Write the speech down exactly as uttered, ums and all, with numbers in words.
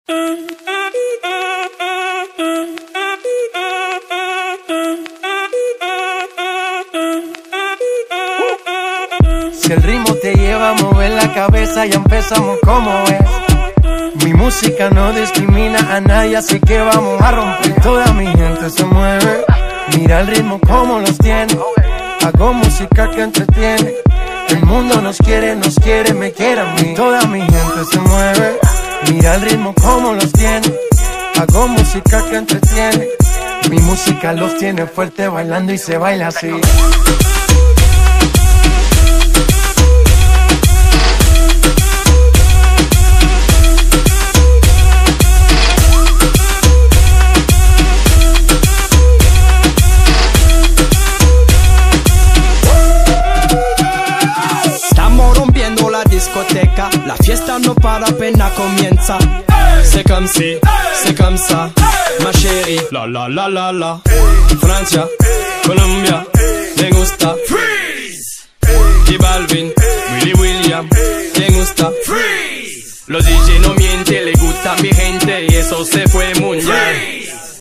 Si el ritmo te lleva a mover la cabeza, ya empezamos como es. Mi música no discrimina a nadie, así que vamos a romper. Toda mi gente se mueve, mira el ritmo como los tiene. Hago música que entretiene. El mundo nos quiere, nos quiere, me quiere a mí. Toda mi gente se mueve, mira el ritmo como los tiene. Hago música que entretiene. Mi música los tiene fuerte bailando y se baila así. La fiesta no para, apenas comienza. C'est comme si, c'est comme ça, ma chérie. La la la la la. Francia, Colombia, me gusta. Freeze. Y Balvin, Willy William, me gusta. Freeze. Los D J no mienten, le gusta a mi gente y eso se fue mundial.